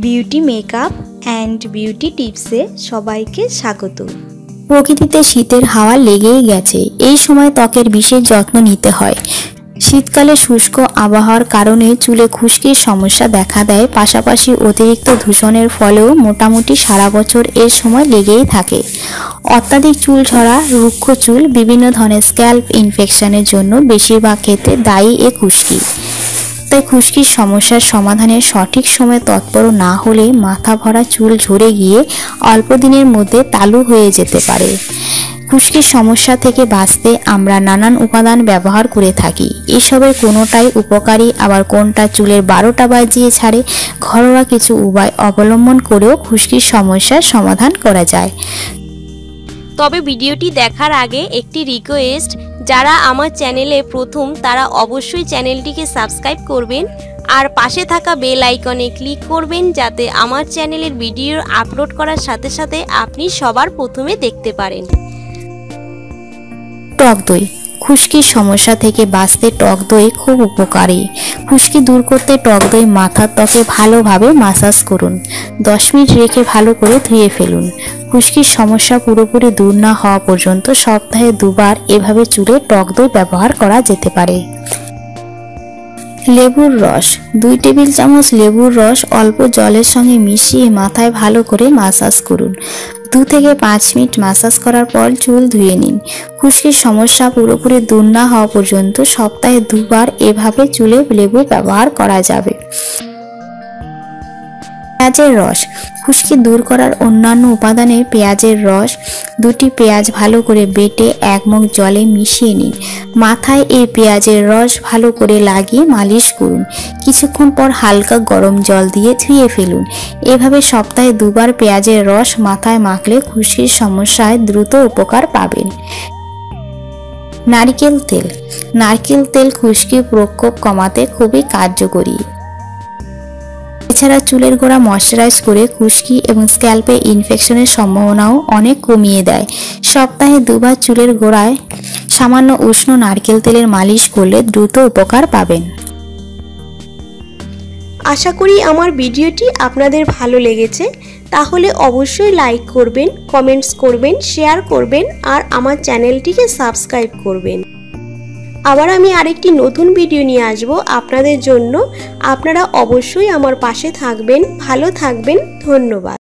Beauty makeup and beauty টিপসে সবাইকে স্বাগত। প্রকৃতিতে শীতের হাওয়া লেগেই গেছে। এই সময় ত্বকের বিশেষ যত্ন নিতে হয়। শীতকালে শুষ্ক আবহাওয়ার কারণে চুলে খুশকির সমস্যা দেখা দেয়। পাশাপাশি অতিরিক্ত দূষণের ফলেও মোটামুটি সারা বছর এর সময় লেগেই থাকে। অত্যাধিক চুল ঝরা, রুক্ষ চুল, বিভিন্ন ধরনের স্ক্যাল্প ইনফেকশনের জন্য বেশিরভাগ ক্ষেত্রে দায়ী এ খুশকি। তাই খুশকির সমস্যার সমাধানের সঠিক সময়ে তৎপর না হলে মাথা ভরা চুল ঝরে গিয়ে অল্প দিনের মধ্যে তালু হয়ে যেতে পারে। খুশকির সমস্যা থেকে বাঁচতে আমরা নানান উপাদান ব্যবহার করে থাকি। এসবের কোনোটাই উপকারী, আবার কোনটা চুলের 12টা বাজিয়ে ছাড়ে। ঘরোয়া কিছু উপায় অবলম্বন করেও খুশকির সমস্যার সমাধান করা যায়। তবে ভিডিওটি দেখার আগে একটি রিকোয়েস্ট, যারা আমার চ্যানেলে প্রথম তারা অবশ্যই চ্যানেলটিকে সাবস্ক্রাইব করবেন আর পাশে থাকা বেল আইকনে ক্লিক করবেন, যাতে আমার চ্যানেলের ভিডিও আপলোড করার সাথে সাথে আপনি সবার প্রথমে দেখতে পারেন। টক দই। খুশকির সমস্যা থেকে বাঁচতে টক দই খুব উপকারী। খুশকি দূর করতে টক দই মাথার ত্বকে ভালোভাবে মাসাজ করুন। 10 মিনিট রেখে ভালো করে ধুয়ে ফেলুন। খুশকির সমস্যা পুরোপুরি দূর না হওয়া পর্যন্ত সপ্তাহে 2 বার এভাবে চুলে টক দই ব্যবহার করা যেতে পারে। লেবুর রস। 2 টেবিল চামচ লেবুর রস অল্প জলের সঙ্গে মিশিয়ে মাথায় ভালো করে মাসাজ করুন। 2 থেকে 5 মিনিট মাসাজ করার পর চুল ধুয়ে নিন। খুশকির সমস্যা পুরোপুরি দূর না হওয়া পর্যন্ত সপ্তাহে 2 বার এভাবে চুলে লেবু ব্যবহার করা যাবে। পেঁয়াজের রস। খুশকি দূর করার অন্যান্য উপাদানে পেঁয়াজের রস। 2টি পেঁয়াজ ভালো করে বেটে 1 মগ জলে মিশিয়ে নিন। মাথায় এই পেঁয়াজের রস ভালো করে লাগিয়ে মালিশ করুন। কিছুক্ষণ পর হালকা গরম জল দিয়ে ধুয়ে ফেলুন। এভাবে সপ্তাহে 2 বার পেঁয়াজের রস মাথায় মাখলে খুশকির সমস্যায় দ্রুত উপকার পাবেন। নারকেল তেল। নারকেল তেল খুশকির প্রকোপ কমাতে খুবই কার্যকরী। এছাড়া চুলের গোড়া ময়শ্চারাইজ করে খুশকি এবং স্ক্যাল্পে ইনফেকশনের সম্ভাবনাও অনেক কমিয়ে দেয়। সপ্তাহে 2 বার চুলের গোড়ায় সামান্য উষ্ণ নারকেল তেলের মালিশ করলে দ্রুত উপকার পাবেন। আশা করি আমার ভিডিওটি আপনাদের ভালো লেগেছে। তাহলে অবশ্যই লাইক করবেন, কমেন্টস করবেন, শেয়ার করবেন আর আমার চ্যানেলটিকে সাবস্ক্রাইব করবেন। আবার আমি আরেকটি নতুন ভিডিও নিয়ে আসব আপনাদের জন্য। আপনারা অবশ্যই আমার পাশে থাকবেন। ভালো থাকবেন। ধন্যবাদ।